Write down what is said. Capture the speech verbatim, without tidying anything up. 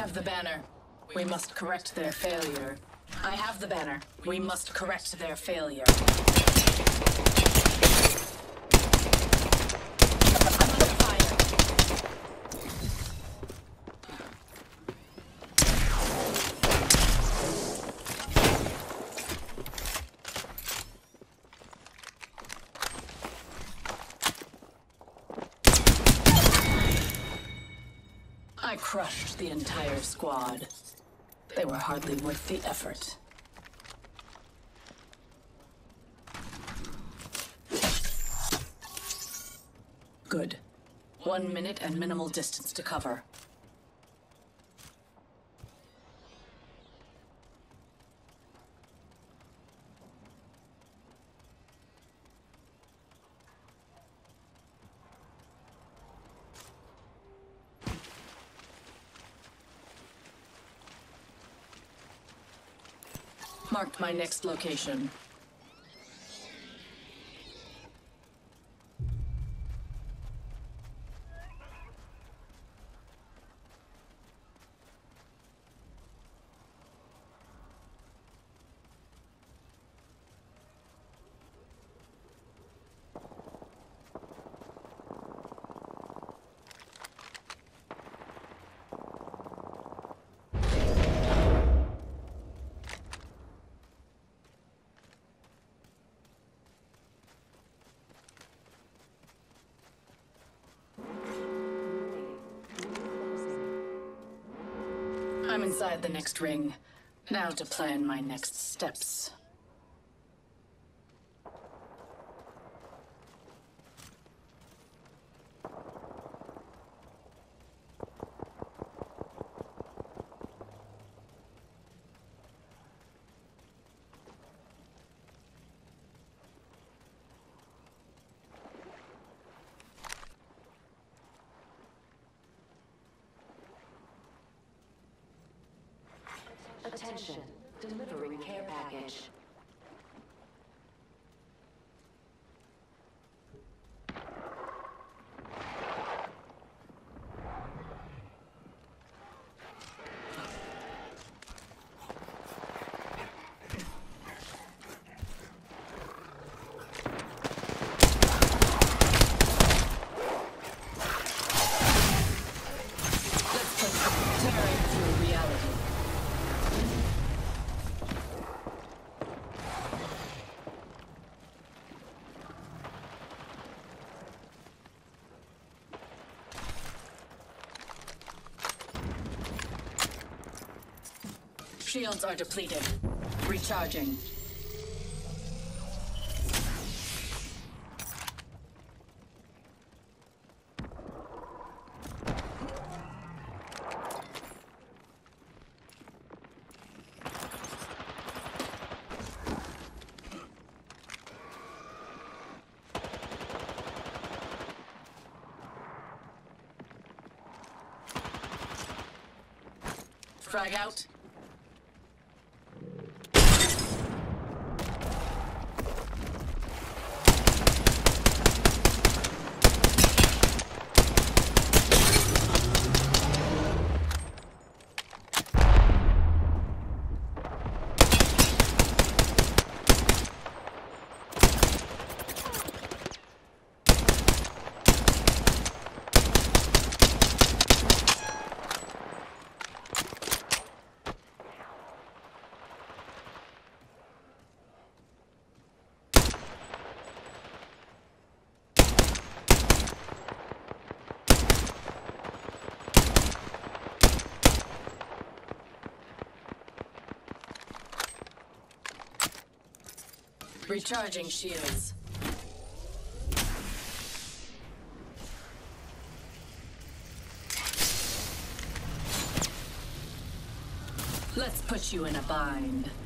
have the banner. We must correct their failure. I have the banner. We must correct their failure. I'm under fire. I crushed the entire squad. They were hardly worth the effort. Good. One minute and minimal distance to cover. Marked my next location. I'm inside the next ring. Now to plan my next steps. Attention, delivering care package. Let's put tearing through reality. Shields are depleted. Recharging. Frag out. Recharging shields. Let's put you in a bind.